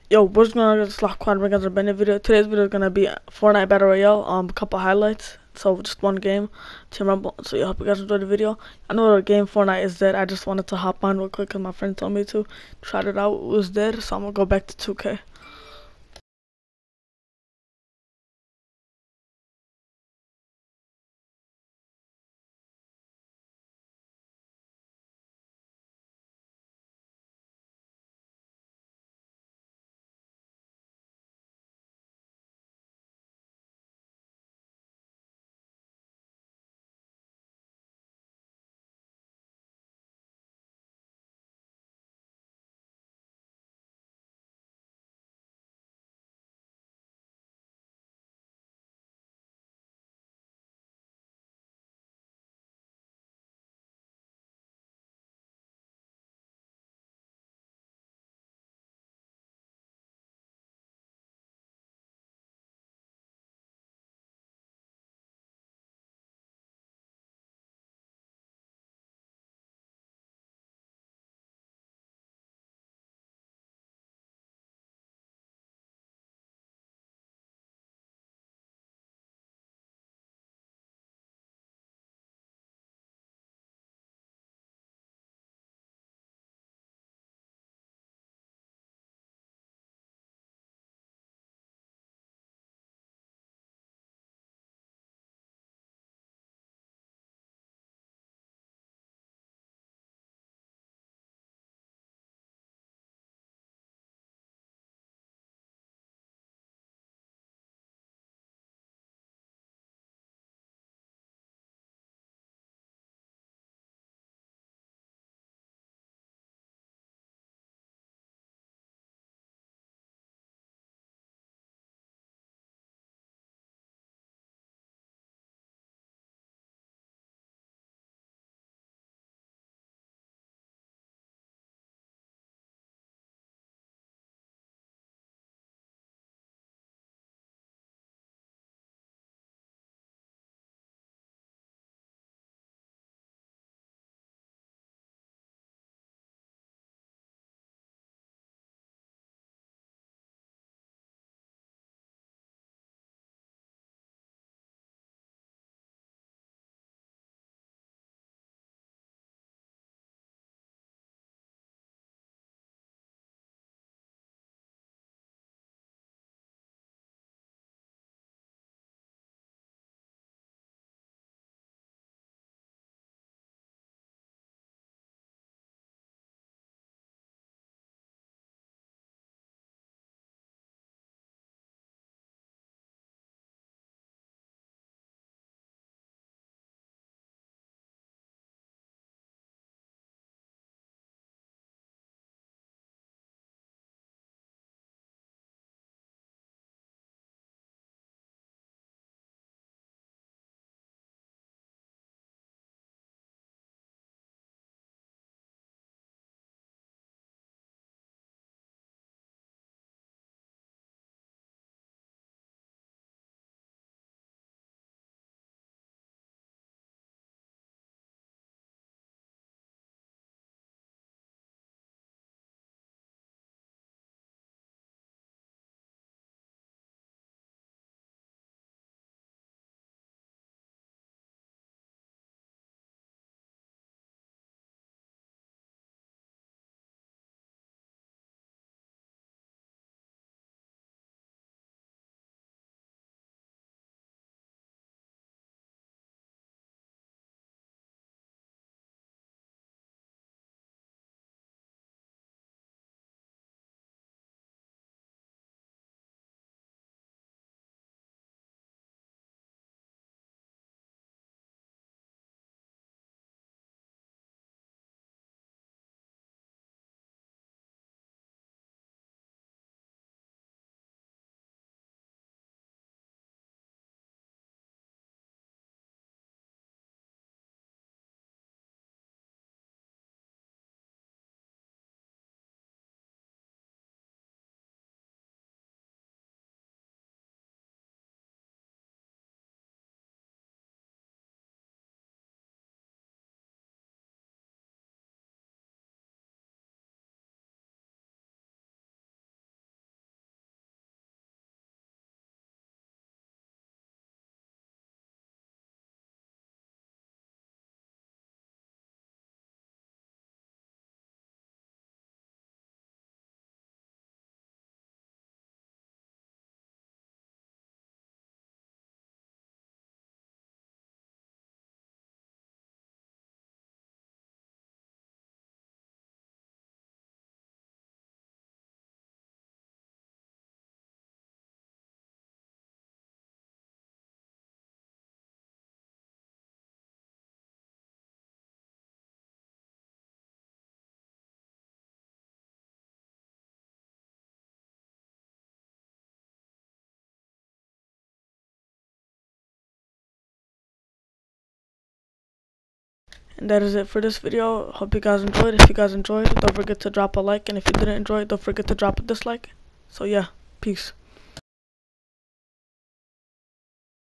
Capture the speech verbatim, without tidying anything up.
Yo, what's going on? It's Lock Quad against a Bennett video. Today's video is gonna be Fortnite Battle Royale. Um, a couple highlights. So just one game, Team Rumble. So yeah, hope you guys enjoy the video. I know the game Fortnite is dead. I just wanted to hop on real quick because my friend told me to. Tried it out. It was dead. So I'm gonna go back to two K. And that is it for this video. Hope you guys enjoyed. If you guys enjoyed, don't forget to drop a like, and if you didn't enjoy it, don't forget to drop a dislike. So yeah, peace.